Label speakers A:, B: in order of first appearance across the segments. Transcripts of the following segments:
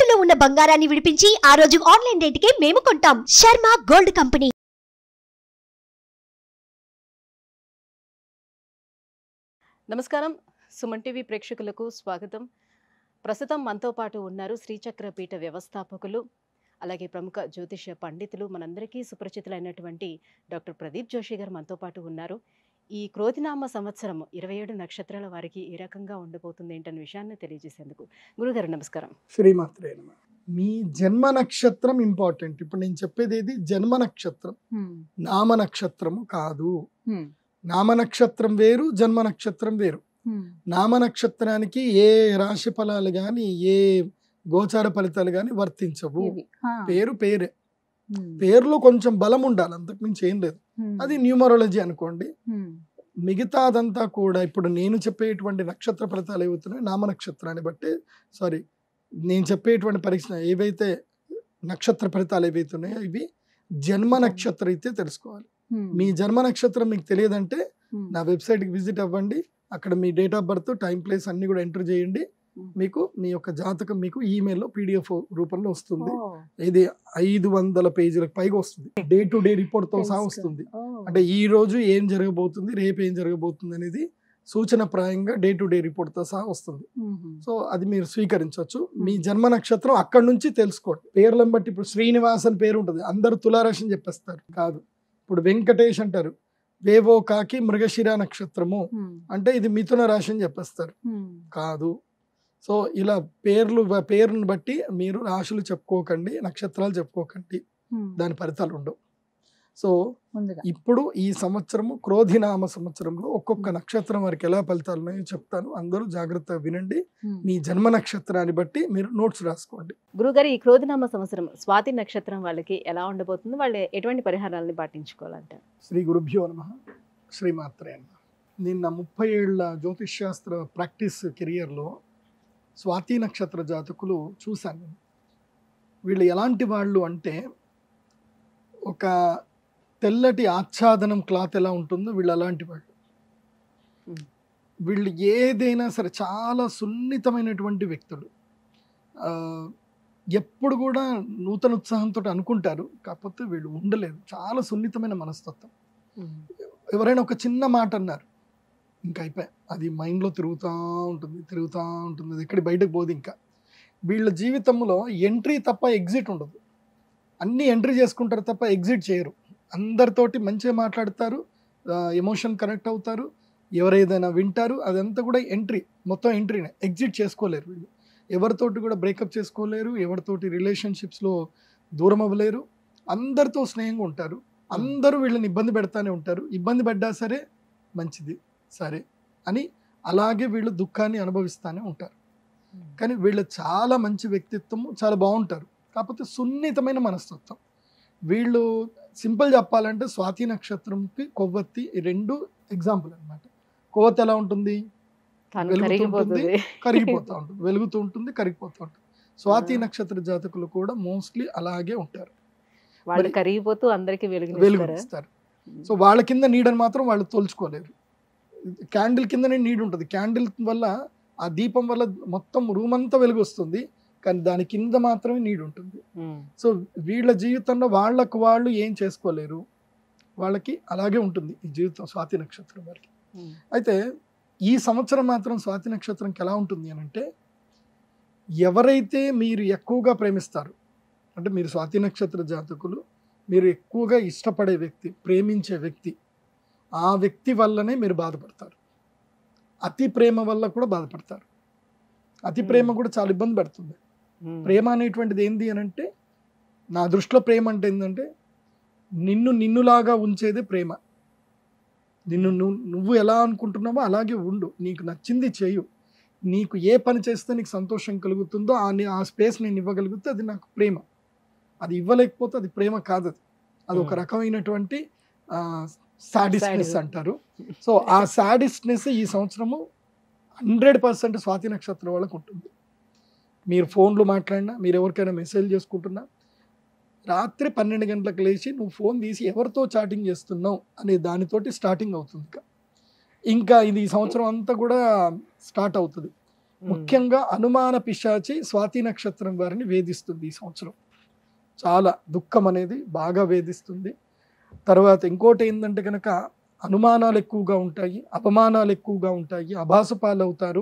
A: తాకట్టులో ఉన్న బంగారాన్ని విడిపించి ఆ రోజు ఆన్లైన్ రేటుకే మేము కొంటాం. Sharma gold company.
B: నమస్కారం, సుమన్ టీవీ ప్రేక్షకులకు స్వాగతం. ప్రస్తుతం మనతో పాటు ఉన్నారు శ్రీచక్ర పీఠ వ్యవస్థాపకులు, అలాగే ప్రముఖ జ్యోతిష్య పండితులు, మనందరికీ సుపరిచితులైనటువంటి డాక్టర్ ప్రదీప్ జోషి గారు మనతో పాటు ఉన్నారు. ఈ క్రోధినామ సంవత్సరం 27 నక్షత్రాల వారికి ఏ రకంగా ఉండబోతుంది ఏంటనే విషయాన్ని తెలియజేసేందుకు గురుగారు నమస్కారం.
C: శ్రీమాత్రే నమః. మీ జన్మ నక్షత్రం ఇంపార్టెంట్. ఇప్పుడు నేను చెప్పేది ఏది జన్మ నక్షత్రం, నామ నక్షత్రము కాదు. నామ నక్షత్రం వేరు, జన్మ నక్షత్రం వేరు. నామ నక్షత్రానికి ఏ రాశి ఫలాలు గాని ఏ గోచార ఫలితాలు గాని వర్తించవు. పేరు పేరే, పేరులో కొంచెం బలం ఉండాలి, అంతకు మించి ఏం లేదు. అది న్యూమరాలజీ అనుకోండి. మిగతాదంతా కూడా ఇప్పుడు నేను చెప్పేటువంటి నక్షత్ర ఫలితాలు ఏవవుతున్నాయి నామ నక్షత్రాన్ని బట్టి, సారీ నేను చెప్పేటువంటి పరీక్ష ఏవైతే నక్షత్ర ఫలితాలు ఏవైతున్నాయో ఇవి జన్మ నక్షత్రం అయితే తెలుసుకోవాలి. మీ జన్మ నక్షత్రం మీకు తెలియదంటే నా వెబ్సైట్కి విజిట్ అవ్వండి. అక్కడ మీ date of birth, time, place అన్ని కూడా ఎంటర్ చేయండి. మీకు మీ యొక్క జాతకం మీకు ఈమెయిల్లో PDF రూపంలో వస్తుంది. ఇది 500 పేజీలకు పైగా వస్తుంది. డే టు డే రిపోర్ట్తో సహా వస్తుంది. అంటే ఈ రోజు ఏం జరగబోతుంది, రేపు ఏం జరగబోతుంది అనేది సూచన ప్రాయంగా డే టు డే రిపోర్ట్తో సహా వస్తుంది. సో అది మీరు స్వీకరించవచ్చు. మీ జన్మ నక్షత్రం అక్కడి నుంచి తెలుసుకోండి. పేర్లను బట్టి ఇప్పుడు శ్రీనివాస్ అని పేరు ఉంటుంది, అందరూ తులారాశి అని చెప్పేస్తారు. కాదు. ఇప్పుడు వెంకటేష్ అంటారు, వేవో కాకి మృగశిర నక్షత్రము అంటే ఇది మిథున రాశి అని చెప్పేస్తారు. కాదు. సో ఇలా పేరును బట్టి మీరు రాశులు చెప్పుకోకండి, నక్షత్రాలు చెప్పుకోకండి, దాని ఫలితాలు ఉండవు. సో ఇప్పుడు ఈ సంవత్సరము క్రోధినామ సంవత్సరంలో ఒక్కొక్క నక్షత్రం వారికి ఎలా ఫలితాలు ఉన్నాయో చెప్తాను. అందరూ జాగ్రత్తగా వినండి. మీ జన్మ నక్షత్రాన్ని బట్టి మీరు నోట్స్ రాసుకోండి.
B: గురుగారు, ఈ క్రోధినామ సంవత్సరం స్వాతి నక్షత్రం వాళ్ళకి ఎలా ఉండబోతుంది, వాళ్ళు ఎటువంటి పరిహారాలను పాటించుకోవాలంట?
C: శ్రీ గురుభ్యో నమః. శ్రీమాత్రే నమః. నిన్న 30 ఏళ్ల జ్యోతిష్శాస్త్ర ప్రాక్టీస్ కెరియర్లో స్వాతి నక్షత్ర జాతకులు చూశాను. వీళ్ళు ఎలాంటి వాళ్ళు అంటే, ఒక తెల్లటి ఆచ్ఛాదనం క్లాత్ ఎలా ఉంటుందో వీళ్ళు అలాంటి వాళ్ళు. వీళ్ళు ఏదైనా సరే చాలా సున్నితమైనటువంటి వ్యక్తులు. ఎప్పుడు కూడా నూతన ఉత్సాహంతో అనుకుంటారు, కాకపోతే వీళ్ళు ఉండలేదు. చాలా సున్నితమైన మనస్తత్వం. ఎవరైనా ఒక చిన్న మాట అన్నారు, ఇంకా అయిపోయి అది మైండ్లో తిరుగుతూ ఉంటుంది, అది ఎక్కడి బయటకు పోదు. ఇంకా వీళ్ళ జీవితంలో ఎంట్రీ తప్ప ఎగ్జిట్ ఉండదు. అన్నీ ఎంట్రీ చేసుకుంటారు తప్ప ఎగ్జిట్ చేయరు. అందరితోటి మంచిగా మాట్లాడతారు, ఎమోషన్ కనెక్ట్ అవుతారు, ఎవరేదైనా వింటారు, అదంతా కూడా ఎంట్రీ, మొత్తం ఎంట్రీనే. ఎగ్జిట్ చేసుకోలేరు వీళ్ళు. ఎవరితోటి కూడా బ్రేకప్ చేసుకోలేరు, ఎవరితోటి రిలేషన్షిప్స్లో దూరం అవ్వలేరు. అందరితో స్నేహంగా ఉంటారు. అందరూ వీళ్ళని ఇబ్బంది పెడతానే ఉంటారు. ఇబ్బంది పడ్డా సరే మంచిది సరే అని అలాగే వీళ్ళు దుఃఖాన్ని అనుభవిస్తూనే ఉంటారు. కానీ వీళ్ళు చాలా మంచి వ్యక్తిత్వము, చాలా బాగుంటారు. కాకపోతే సున్నితమైన మనస్తత్వం. వీళ్ళు సింపుల్ చెప్పాలంటే స్వాతి నక్షత్రంకి కొవ్వొత్తి రెండు ఎగ్జాంపుల్ అనమాట. కొవ్వొత్తి ఎలా ఉంటుంది? వెలుగుతుంటుంది, కరిగిపోతూ ఉంటుంది, వెలుగుతూ ఉంటుంది, కరిగిపోతూ ఉంటుంది. స్వాతి నక్షత్ర జాతకులు కూడా మోస్ట్లీ అలాగే ఉంటారు.
B: వాళ్ళు కరిగిపోతూ అందరికి
C: వెలుగునిస్తారు. సో వాళ్ళ కింద నీడని మాత్రం వాళ్ళు తోల్చుకోలేరు. క్యాండిల్ కిందనే నీడు ఉంటుంది. క్యాండిల్ వల్ల, ఆ దీపం వల్ల మొత్తం రూమ్ అంతా వెలుగు వస్తుంది, కానీ దాని కింద మాత్రమే నీడు ఉంటుంది. సో వీళ్ళ జీవితంలో వాళ్ళకు వాళ్ళు ఏం చేసుకోలేరు, వాళ్ళకి అలాగే ఉంటుంది ఈ జీవితం స్వాతి నక్షత్రం వారికి. అయితే ఈ సంవత్సరం మాత్రం స్వాతి నక్షత్రంకి ఎలా ఉంటుంది అని అంటే, ఎవరైతే మీరు ఎక్కువగా ప్రేమిస్తారు, అంటే మీరు స్వాతి నక్షత్ర జాతకులు, మీరు ఎక్కువగా ఇష్టపడే వ్యక్తి, ప్రేమించే వ్యక్తి, ఆ వ్యక్తి వల్లనే మీరు బాధపడతారు. అతి ప్రేమ వల్ల కూడా బాధపడతారు. అతి ప్రేమ కూడా చాలా ఇబ్బంది పడుతుంది. ప్రేమ అనేటువంటిది ఏంది అని అంటే, నా దృష్టిలో ప్రేమ అంటే ఏంటంటే, నిన్నులాగా ఉంచేదే ప్రేమ. నువ్వు ఎలా అనుకుంటున్నావో అలాగే ఉండు, నీకు నచ్చింది చేయు, నీకు ఏ పని చేస్తే నీకు సంతోషం కలుగుతుందో ఆ స్పేస్ నేను ఇవ్వగలిగితే అది నాకు ప్రేమ. అది ఇవ్వలేకపోతే అది ప్రేమ కాదు. అది ఒక రకమైనటువంటి సాడిస్ట్నెస్ అంటారు. సో ఆ సాడిస్ట్నెస్ ఈ సంవత్సరము 100% స్వాతి నక్షత్రం వాళ్ళకు ఉంటుంది. మీరు ఫోన్లు మాట్లాడినా, మీరు ఎవరికైనా మెసేజ్ చేసుకుంటున్నా, రాత్రి 12 గంటలకు లేచి నువ్వు ఫోన్ తీసి ఎవరితో చాటింగ్ చేస్తున్నావు అనే దానితోటి స్టార్టింగ్ అవుతుంది. ఇంకా ఇది ఈ సంవత్సరం అంతా కూడా స్టార్ట్ అవుతుంది. ముఖ్యంగా అనుమాన పిశాచి స్వాతి నక్షత్రం వారిని వేధిస్తుంది ఈ సంవత్సరం. చాలా దుఃఖం అనేది బాగా వేధిస్తుంది. తర్వాత ఇంకోటి ఏంటంటే కనుక అనుమానాలు ఎక్కువగా ఉంటాయి, అపమానాలు ఎక్కువగా ఉంటాయి, అభాసు పాలవుతారు.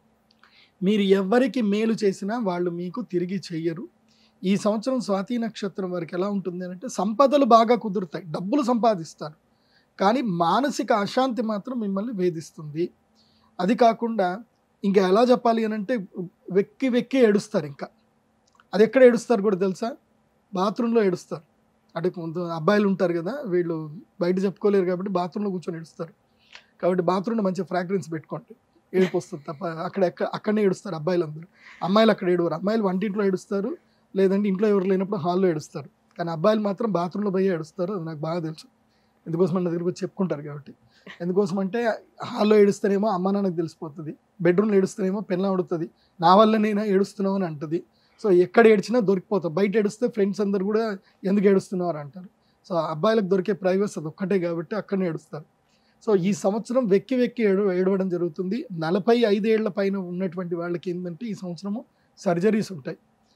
C: మీరు ఎవరికి మేలు చేసినా వాళ్ళు మీకు తిరిగి చెయ్యరు. ఈ సంవత్సరం స్వాతి నక్షత్రం వారికి ఎలా ఉంటుంది అంటే సంపదలు బాగా కుదురుతాయి, డబ్బులు సంపాదిస్తారు, కానీ మానసిక అశాంతి మాత్రం మిమ్మల్ని వేధిస్తుంది. అది కాకుండా ఇంకా ఎలా చెప్పాలి అని అంటే వెక్కి వెక్కి ఏడుస్తారు. ఇంకా అది ఎక్కడ ఏడుస్తారు కూడా తెలుసా? బాత్రూంలో ఏడుస్తారు. అంటే కొంత అబ్బాయిలు ఉంటారు కదా, వీళ్ళు బయట చెప్పుకోలేరు కాబట్టి బాత్రూంలో కూర్చొని ఏడుస్తారు. కాబట్టి బాత్రూంలో మంచి ఫ్రాగ్రెన్స్ పెట్టుకోండి, ఏడుపు వస్తుంది తప్ప. అక్కడనే ఏడుస్తారు అబ్బాయిలందరూ. అమ్మాయిలు అక్కడ ఏడువారు. అమ్మాయిలు వంటింట్లో ఏడుస్తారు, లేదంటే ఇంట్లో ఎవరు లేనప్పుడు హాల్లో ఏడుస్తారు. కానీ అబ్బాయిలు మాత్రం బాత్రూంలో పోయి ఏడుస్తారు. అది నాకు బాగా తెలుసు, ఎందుకోసం మన దగ్గర వచ్చి చెప్పుకుంటారు కాబట్టి. ఎందుకోసం అంటే హాల్లో ఏడుస్తానేమో అమ్మ నాన్నకు తెలిసిపోతుంది, బెడ్రూమ్లో ఏడుస్తానేమో పెళ్ళ అడుగుతుంది, నా వల్ల నేను ఏడుస్తున్నావు అని అంటుంది. సో ఎక్కడ ఏడ్చినా దొరికిపోతావు. బయట ఏడుస్తే ఫ్రెండ్స్ అందరు కూడా ఎందుకు ఏడుస్తున్నావు అని అంటారు. సో అబ్బాయిలకు దొరికే ప్రైవసీ అది ఒక్కటే కాబట్టి అక్కడనే ఏడుస్తారు. సో ఈ సంవత్సరం వెక్కి వెక్కి ఏడవడం జరుగుతుంది. 45 ఏళ్ల పైన ఉన్నటువంటి వాళ్ళకి ఏంటంటే ఈ సంవత్సరము సర్జరీస్ ఉంటాయి,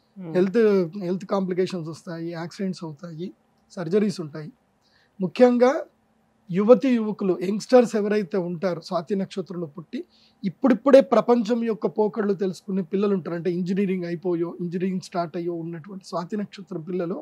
C: హెల్త్ కాంప్లికేషన్స్ వస్తాయి, యాక్సిడెంట్స్ అవుతాయి, సర్జరీస్ ఉంటాయి. ముఖ్యంగా యువతి యువకులు యంగ్స్టర్స్ ఎవరైతే ఉంటారో స్వాతి నక్షత్రంలో పుట్టి ఇప్పుడిప్పుడే ప్రపంచం యొక్క పోకళ్ళు తెలుసుకునే పిల్లలు ఉంటారు. అంటే ఇంజనీరింగ్ స్టార్ట్ అయ్యో ఉన్నటువంటి స్వాతి నక్షత్రం పిల్లలు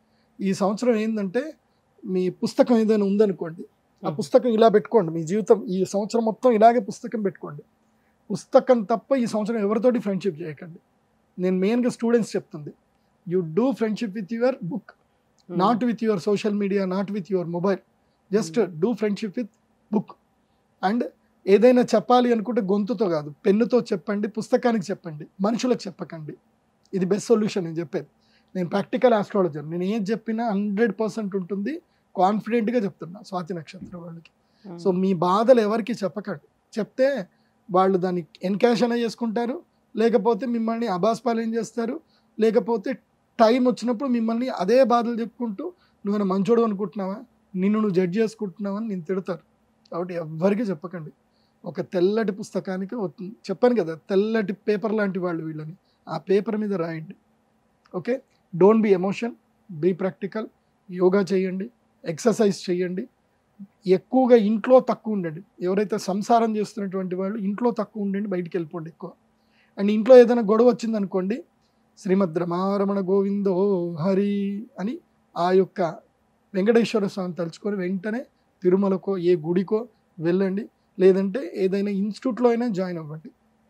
C: ఈ సంవత్సరం ఏంటంటే మీ పుస్తకం ఏదైనా ఉందనుకోండి, ఆ పుస్తకం ఇలా పెట్టుకోండి. మీ జీవితం ఈ సంవత్సరం మొత్తం ఇలాగే పుస్తకం పెట్టుకోండి. పుస్తకం తప్ప ఈ సంవత్సరం ఎవరితోటి ఫ్రెండ్షిప్ చేయకండి. నేను మెయిన్గా స్టూడెంట్స్ చెప్తుంది, you do friendship with your book, not with your social media, not with your mobile. Just do friendship with book. And ఏదైనా చెప్పాలి అనుకుంటే గొంతుతో కాదు, పెన్నుతో చెప్పండి, పుస్తకానికి చెప్పండి, మనుషులకు చెప్పకండి. ఇది బెస్ట్ సొల్యూషన్ నేను చెప్పేది. నేను ప్రాక్టికల్ ఆస్ట్రాలజర్, నేను ఏం చెప్పినా 100% ఉంటుంది, కాన్ఫిడెంట్గా చెప్తున్నా స్వాతి నక్షత్రం వాళ్ళకి. సో మీ బాధలు ఎవరికి చెప్పకండి. చెప్తే వాళ్ళు దాన్ని ఎన్కాష్ అయినా చేసుకుంటారు, లేకపోతే మిమ్మల్ని అబాస్పాలు ఏం చేస్తారు, లేకపోతే టైం వచ్చినప్పుడు మిమ్మల్ని అదే బాధలు చెప్పుకుంటూ నువ్వు మంచోడు అనుకుంటున్నావా, నిన్ను నువ్వు జడ్జ్ చేసుకుంటున్నావని నేను తిడతారు. కాబట్టి ఎవ్వరికీ చెప్పకండి. ఒక తెల్లటి పుస్తకానికి చెప్పాను కదా, తెల్లటి పేపర్ లాంటి వాళ్ళు వీళ్ళని, ఆ పేపర్ మీద రాయండి. Okay, don't be emotion, be practical. యోగా చేయండి, ఎక్సర్సైజ్ చేయండి. ఎక్కువగా ఇంట్లో తక్కువ ఉండండి. ఎవరైతే సంసారం చేస్తున్నటువంటి వాళ్ళు ఇంట్లో తక్కువ ఉండండి, బయటికి వెళ్ళిపోండి ఎక్కువ. అండ్ ఇంట్లో ఏదైనా గొడవ వచ్చిందనుకోండి, శ్రీమద్ రమారమణ గోవిందో హరి అని ఆ యొక్క వెంకటేశ్వర స్వామిని తలుచుకొని వెంటనే తిరుమలకో ఏ గుడికో వెళ్ళండి, లేదంటే ఏదైనా ఇన్స్టిట్యూట్లో అయినా జాయిన్ అవ్వండి.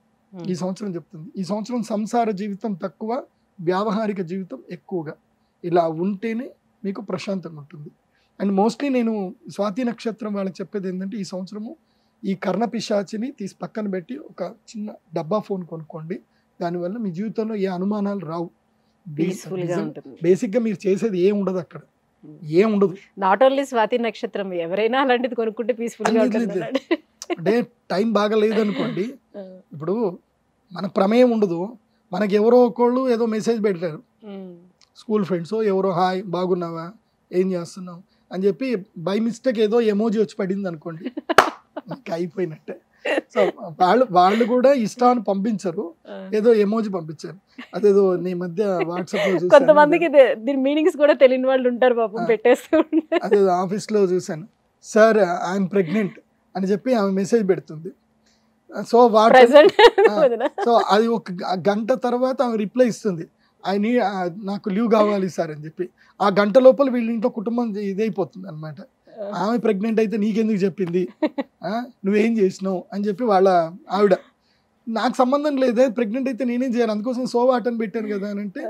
C: ఈ సంవత్సరం చెప్తుంది. ఈ సంవత్సరం సంసార జీవితం తక్కువ, వ్యావహారిక జీవితం ఎక్కువగా. ఇలా ఉంటేనే మీకు ప్రశాంతంగా ఉంటుంది. అండ్ మోస్ట్లీ నేను స్వాతి నక్షత్రం వాళ్ళకి చెప్పేది ఏంటంటే ఈ సంవత్సరము ఈ కర్ణ పిశాచిని తీసి పక్కన పెట్టి ఒక చిన్న డబ్బా ఫోన్ కొనుక్కోండి. దానివల్ల మీ జీవితంలో ఏ అనుమానాలు రావు. బేసిక్గా మీరు చేసేది ఏం ఉండదు, అక్కడ ఏం ఉండదు.
B: నాట్ ఓన్లీ స్వాతి నక్షత్రం, ఎవరైనా అలాంటిది కొనుక్కుంటే పీస్ఫుల్ గా ఉంటుంది.
C: అంటే టైం బాగా లేదనుకోండి, ఇప్పుడు మన ప్రమేయం ఉండదు, మనకి ఎవరో ఒకళ్ళు ఏదో మెసేజ్ పెట్టారు, స్కూల్ ఫ్రెండ్స్ ఎవరో, హాయ్ బాగున్నావా, ఏం చేస్తున్నావు అని చెప్పి బై మిస్టేక్ ఏదో ఎమోజీ వచ్చి పడింది అనుకోండి, అయిపోయినట్టే. సో వాళ్ళు కూడా ఇష్టాన్ని పంపించరు, ఏదో ఎమోజి పంపించారు. అదేదో నీ మధ్య వాట్సాప్ లో చూసాను,
B: కొంతమందికి దీని మీనింగ్స్ కూడా తెలియని వాళ్ళు ఉంటారు పాపం, పెట్టేస్తూ.
C: అదేదో ఆఫీస్ లో చూసాను, సార్ ఐఎమ్ ప్రెగ్నెంట్ అని చెప్పి ఆమె మెసేజ్ పెడుతుంది. సో సో అది ఒక గంట తర్వాత ఆమె రిప్లై ఇస్తుంది, నాకు లీవ్ కావాలి సార్ అని చెప్పి. ఆ గంట లోపల వీళ్ళ ఇంట్లో కుటుంబం ఇదైపోతుంది అనమాట. ఆమె ప్రెగ్నెంట్ అయితే నీకెందుకు చెప్పింది, నువ్వేం చేసినావు అని చెప్పి వాళ్ళ ఆవిడ, నాకు సంబంధం లేదే, ప్రెగ్నెంట్ అయితే నేనేం చేయాలి, అందుకోసం సోవాటని పెట్టాను కదా అని అంటే,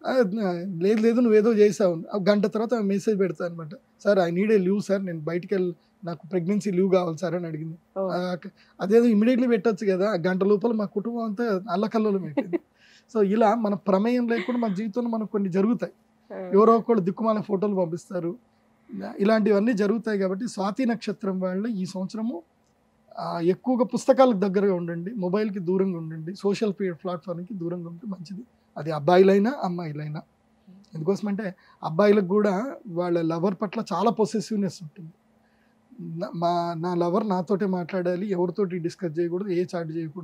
C: లేదు నువ్వేదో చేసావు. గంట తర్వాత ఆమె మెసేజ్ పెడతా అనమాట, sir I need a leave sir, నేను బయటికి వెళ్ళి నాకు ప్రెగ్నెన్సీ లీవ్ కావాలి సార్ అని అడిగింది. అదేదో ఇమీడియట్లీ పెట్టచ్చు కదా, గంట లోపల మా కుటుంబం అంతా అల్లకల్లోలం పెట్టింది. సో ఇలా మన ప్రమేయం లేకుండా మన జీవితంలో మనకు కొన్ని జరుగుతాయి. ఎవరో ఒకళ్ళు దిక్కుమాల ఫోటోలు పంపిస్తారు, ఇలాంటివన్నీ జరుగుతాయి. కాబట్టి స్వాతి నక్షత్రం వాళ్ళు ఈ సంవత్సరము ఎక్కువగా పుస్తకాలకు దగ్గరగా ఉండండి, మొబైల్కి దూరంగా ఉండండి, సోషల్ ప్లాట్ఫామ్కి దూరంగా ఉంటే మంచిది. అది అబ్బాయిలైనా అమ్మాయిలైనా. ఎందుకోసమంటే అబ్బాయిలకు కూడా వాళ్ళ లవర్ పట్ల చాలా పొసెసివ్నెస్ ఉంటుంది. నా లవర్ నాతోటే మాట్లాడాలి, ఎవరితోటి డిస్కస్ చేయకూడదు, ఏ చాట్ చేయకూడదు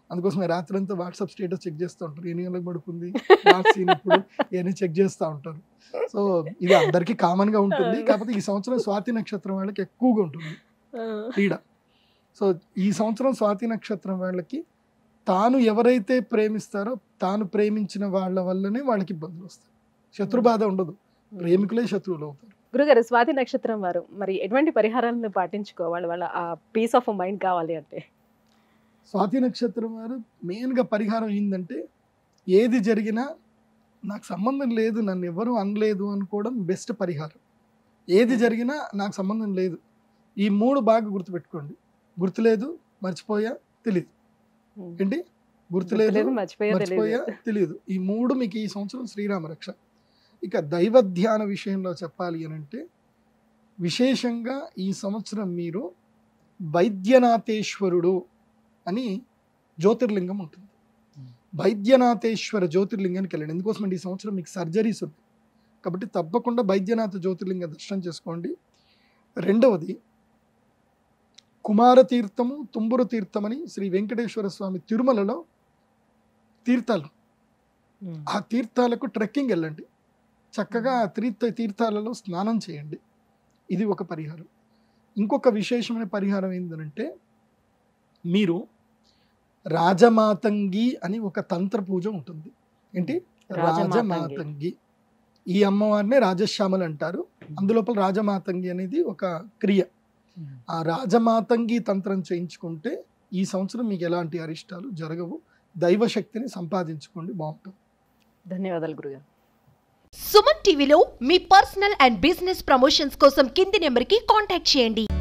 C: అందుకోసమే రాత్రంతా వాట్సాప్ స్టేటస్ చెక్ చేస్తూ ఉంటారు, ఎన్ని గంటలకు పడుకుంది, సీన్ ఇప్పుడు ఇవన్నీ చెక్ చేస్తూ ఉంటారు. సో ఇది అందరికీ కామన్ గా ఉంటుంది. కాకపోతే ఈ సంవత్సరం స్వాతి నక్షత్రం వాళ్ళకి ఎక్కువగా ఉంటుంది పీడ. సో ఈ సంవత్సరం స్వాతి నక్షత్రం వాళ్ళకి తాను ఎవరైతే ప్రేమిస్తారో తాను ప్రేమించిన వాళ్ళ వల్లనే వాళ్ళకి ఇబ్బందులు వస్తాయి. శత్రుబాధ ఉండదు, ప్రేమికులే శత్రువులు అవుతారు.
B: గురుగారు, స్వాతి నక్షత్రం వారు మరి ఎటువంటి పరిహారాలను పాటించుకోవాలి వాళ్ళ ఆ పీస్ ఆఫ్ మైండ్ కావాలి అంటే?
C: స్వాతి నక్షత్రం వారు మెయిన్గా పరిహారం ఏంటంటే, ఏది జరిగినా నాకు సంబంధం లేదు, నన్ను ఎవరు అనలేదు అనుకోవడం బెస్ట్ పరిహారం. ఏది జరిగినా నాకు సంబంధం లేదు, ఈ 3 బాగా గుర్తుపెట్టుకోండి. గుర్తులేదు, మర్చిపోయా, తెలియదు. ఏంటి? గుర్తులేదు, మర్చిపోయా, తెలియదు. ఈ 3 మీకు ఈ సంవత్సరం శ్రీరామ రక్ష. ఇక దైవ ధ్యాన విషయంలో చెప్పాలి అని అంటే, విశేషంగా ఈ సంవత్సరం మీరు వైద్యనాథేశ్వరుడు అని జ్యోతిర్లింగం ఉంటుంది. వైద్యనాథేశ్వర జ్యోతిర్లింగానికి వెళ్ళండి. ఎందుకోసమంటే ఈ సంవత్సరం మీకు సర్జరీస్ ఉన్నాయి కాబట్టి తప్పకుండా వైద్యనాథ జ్యోతిర్లింగ దర్శనం చేసుకోండి. రెండవది కుమార తీర్థము, తుంబురు తీర్థమని శ్రీ వెంకటేశ్వర స్వామి తిరుమలలో తీర్థాలు, ఆ తీర్థాలకు ట్రెక్కింగ్ వెళ్ళండి. చక్కగా తీర్థాలలో స్నానం చేయండి. ఇది ఒక పరిహారం. ఇంకొక విశేషమైన పరిహారం ఏంటంటే, మీరు రాజమాతంగి అని ఒక తంత్ర పూజ ఉంటుంది. ఏంటి? రాజమాతంగి. ఈ అమ్మవారినే రాజశ్యామలు అంటారు. అందులోపల రాజమాతంగి అనేది ఒక క్రియ. ఆ రాజమాతంగి తంత్రం చేయించుకుంటే ఈ సంవత్సరం మీకు ఎలాంటి అరిష్టాలు జరగవు. దైవశక్తిని సంపాదించుకోండి, బాగుంటుంది.
B: ధన్యవాదాలు గురుగారు.
A: సుమన్ టీవీలో మీ పర్సనల్ అండ్ బిజినెస్ ప్రమోషన్స్ కోసం కింది నెంబర్కి కాంటాక్ట్ చేయండి.